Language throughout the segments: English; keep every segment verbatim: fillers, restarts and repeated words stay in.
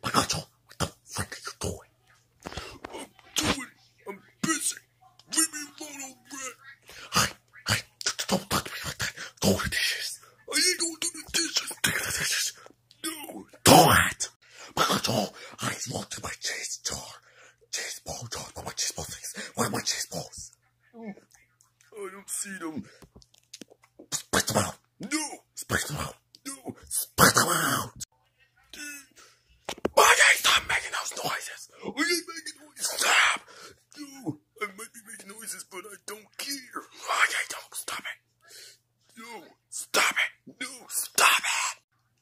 Pikachu, what the frick are you doing? I'm doing it. I'm busy. Leave me alone already. Hey, hey, don't touch me like that. Do the dishes. I ain't gonna do the dishes. Do the dishes. No. Do it. Pikachu, I looked at my cheese jar. Cheese ball jar. Where are my cheese ball things? Where are my cheese balls? Oh, I don't see them. Spit them out. No. Spit them out. No. Spit them out. Why are you stop making those noises? I ain't making noises. Stop. No. I might be making noises, but I don't care. Why you don't stop it? No. Stop it. No. Stop it.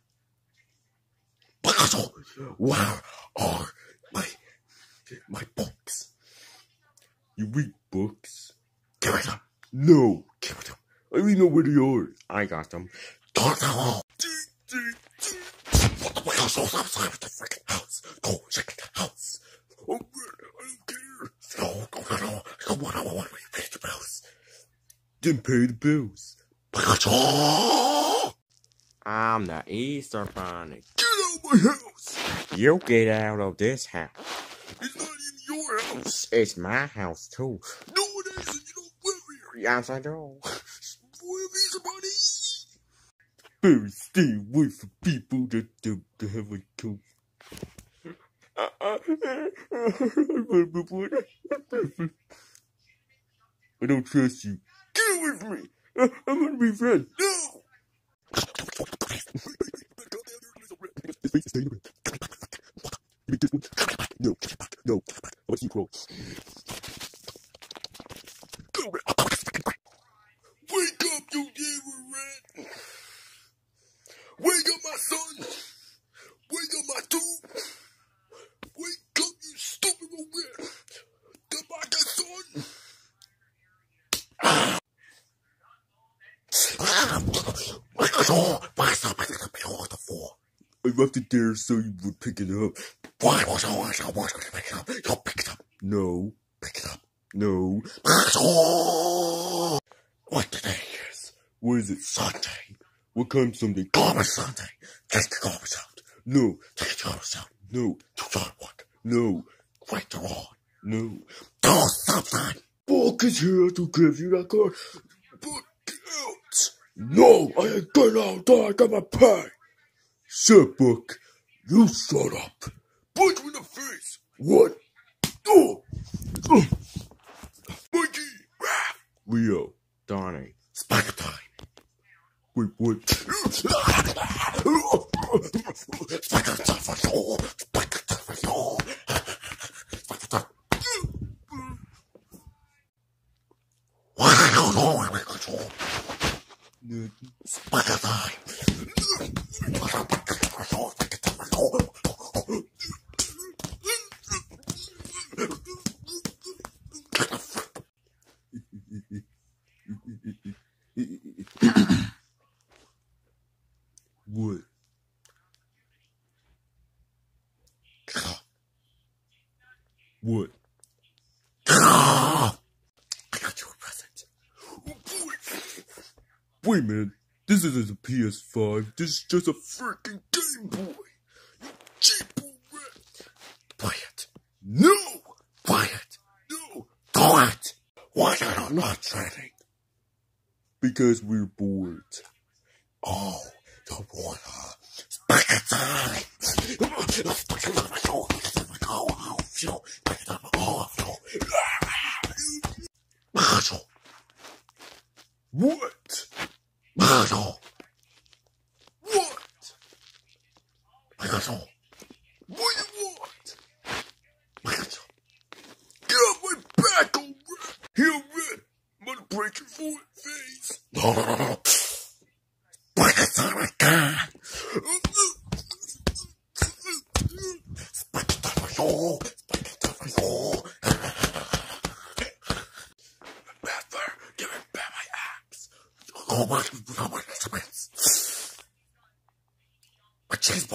Pikachu, where are my, my books? You read books? Give me them. No. Give me them. I don't even know where they are. I got them. Don't them all. What the Pikachu's outside of the freaking house? Go check the house. Oh, I don't care. No, go, no, no. Come on, I want to pay the bills. Didn't pay the bills. Pikachu! I'm the Easter Bunny. Get out of my house. You get out of this house. It's not even your house. It's my house too. No, it isn't. You don't live here. Yes, I do. Where is the money? Better stay away from people that don't have a coat. I don't trust you. Get away from me. I, I'm gonna be friends. No. No, no. I want you to crawl. Go, rat. Wake up, you damn rat. Wake up, my son. Wake up, my dude. Wake up, you stupid little rat. Get back, that son. Pikachu, why stop picking up your on the floor? I left it there so you would pick it up. Why was I always I was going to pick it up? You'll pick it up. No. Pick it up. No. Pikachu! What today is? What is it? Sunday. What kind of Sunday? Garbage Sunday. Take the garbage out. No. Take the garbage out. No. Do not work. No. Right the wrong. No. Do something. Fuck is here to give you that car. But get out. No, I ain't getting out there. I got my pay. Shut Buck. You shut up. Punch me in the face. What? Oh. Oh. Mikey. Leo. Donnie. Spider time. Wait, what? Spider time for you. Spider time for you. Spider time. What are you doing, Pikachu? Spider time. What? What? I got you a present. Wait a minute. This isn't a P S five. This is just a freaking Game Boy. You cheap rat. Play it. No. Play it. No. Do it. Why are you not training? Because we're bored. Oh, the water. Spider time. Marshall. What? Marshall. What? Marshall. What do you want? Marshall. Get off my back, old rat. Here, rat. I'm gonna break your foot face. No, no, no, no. Break it time again. Break it time for you. Break it time for you. Master, give me back my axe. Oh, my, my, my instruments. My cheese